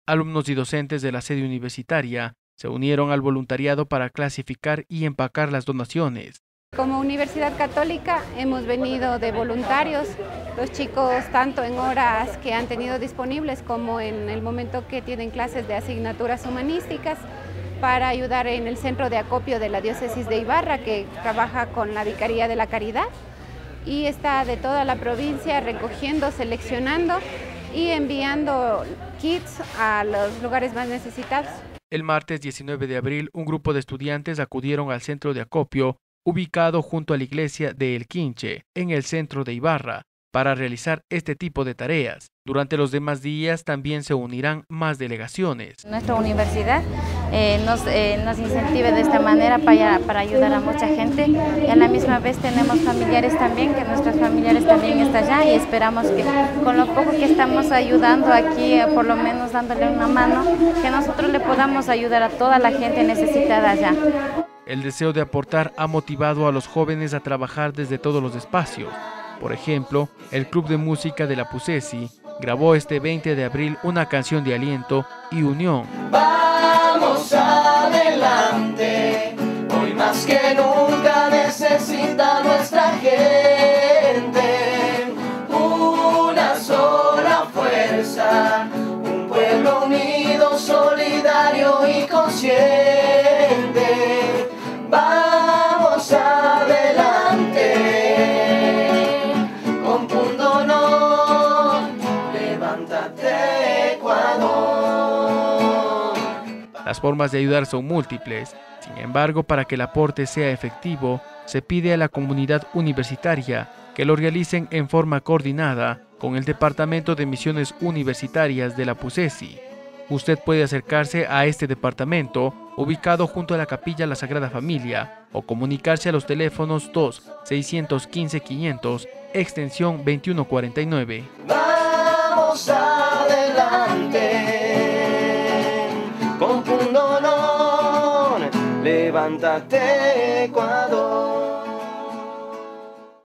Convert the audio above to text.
Alumnos y docentes de la sede universitaria se unieron al voluntariado para clasificar y empacar las donaciones. Como Universidad Católica hemos venido de voluntarios, los chicos tanto en horas que han tenido disponibles como en el momento que tienen clases de asignaturas humanísticas para ayudar en el centro de acopio de la diócesis de Ibarra, que trabaja con la Vicaría de la Caridad y está de toda la provincia recogiendo, seleccionando y enviando kits a los lugares más necesitados. El martes 19 de abril, un grupo de estudiantes acudieron al centro de acopio ubicado junto a la iglesia de El Quinche, en el centro de Ibarra, para realizar este tipo de tareas. Durante los demás días también se unirán más delegaciones. Nuestra universidad nos incentiva de esta manera para ayudar a mucha gente y a la misma vez tenemos familiares también, que nuestros familiares también están allá y esperamos que con lo poco que estamos ayudando aquí, por lo menos dándole una mano, que nosotros le podamos ayudar a toda la gente necesitada allá. El deseo de aportar ha motivado a los jóvenes a trabajar desde todos los espacios. Por ejemplo, el Club de Música de la Pusesi grabó este 20 de abril una canción de aliento y unión. Vamos adelante, hoy más que nunca necesita nuestra gente una sola fuerza, un pueblo unido, solidario y consciente. Vamos adelante, con punto honor, levántate, Ecuador. Las formas de ayudar son múltiples. Sin embargo, para que el aporte sea efectivo, se pide a la comunidad universitaria que lo realicen en forma coordinada con el Departamento de Misiones Universitarias de la Pusesi. Usted puede acercarse a este departamento, ubicado junto a la Capilla La Sagrada Familia, o comunicarse a los teléfonos 2-615-500, extensión 2149. Vamos adelante, con punto honor, levántate, Ecuador.